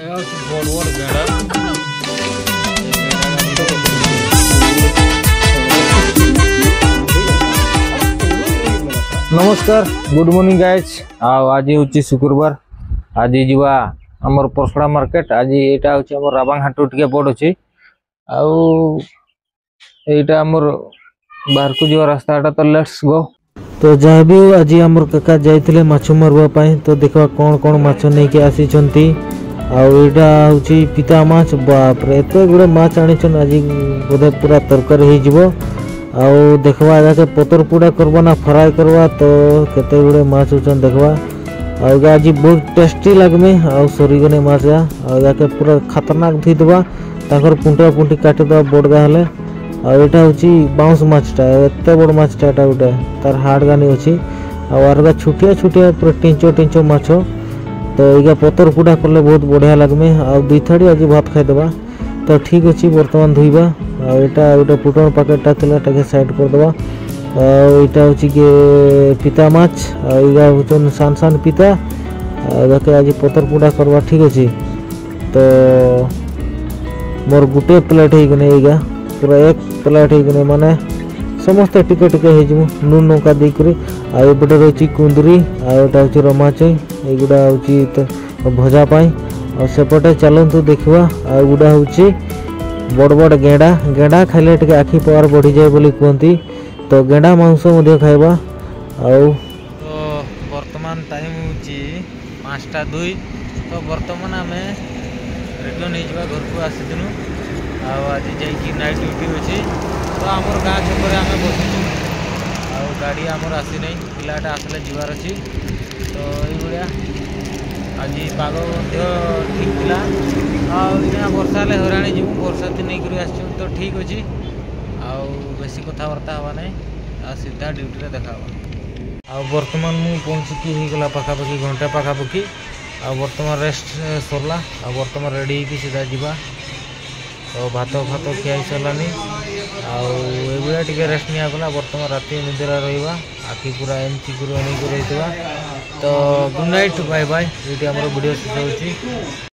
नमस्कार good morning guys आज हूँ शुक्रवार आज जीवा आमर परसड़ा मार्केट आज यहाँ हूँ आम राबांग हाट टे पड़ अच्छी आईटा आमर बाहर को जीवा रास्ता तो लेट्स गो। तो जहाँ भी आज आमर काका जाइए माछ मारवाई तो देखा कौन कौन माछ नहीं कि आसी आईटा हूँ पिता माछ बाप रे एत गुड़े माछ आनी आज बोधे पूरा तरकारी हो देखवा जाके पतर पुड़ा करवा ना फ्राए करवा तो केते गुड़े माछ होचन देखवा आज बहुत टेस्टी लगमे सरीगने माछ जाके पूरा खतरनाक धोई देवा ताकर पुंटा पुंटी काटी देवा बड़गा हेले आईटा हूँ बाउंस माछटा एत बड़ माछटा एटा गोटे तार हाड़ गानी अच्छी आरगा छुटिया छुटिया पूरा टिंचो टिंचो माछ तो ये पतर पुड़ा कले बहुत बढ़िया लगमे दुई थाड़ी आज भात खाईदेवा तो ठीक अच्छे बर्तमान धोइबा यहाँ गोटे फुटन पैकेटा थी साइड करदे यहाँ हूँ कि पिता माछ या हूँ सान सान पिता जाके आज पतर पुड़ा करवा ठीक अच्छे। तो मोर गुटे प्लेट होगा पूरा एक प्लेट होने माने समस्ते टिके टिके हो नून नौका देकर आईपटे रही कुंदरी आईटा हूँ रमाचई युवा हूँ भजापाई सेपटे चलतु देखा गुड़ा हूँ बड़ बड़ गेंडा गेंडा खाइले टे आखि पावर बढ़ी जाए बोली कहती तो गेंडा मांस खाइबा तो वर्तमान टाइम हूँ 5:02 तो वर्तमान आम रिटर्न हो घर को आसीलु आज जा नाइट ड्यूटी अच्छी तो आमर गाँ छक आम बसुचु गाड़ी आमर आसी ना पिलाटा आसले जीवार अच्छी तो ये आज पाग ठीक था वर्षा हेल्ले हराणी जी वर्षा नहीं कर तो ठीक अच्छे बेसी कथबार्ता हवा ना सीधा ड्यूटी देखा बर्तमान मुझे पहुँचिकी होगला पाखापाखि घंटा पाखापाखि बर्तमान रेस्ट सरला बर्तमान रेडी होगी सीधा जावा तो भात फात खिया सारानी आगे टे रेस्ट निगला बर्तमान राति निदेरा रहा आखि पूरा एमची रही तो गुड नाइट बाय बाय ये वीडियो शेष होची।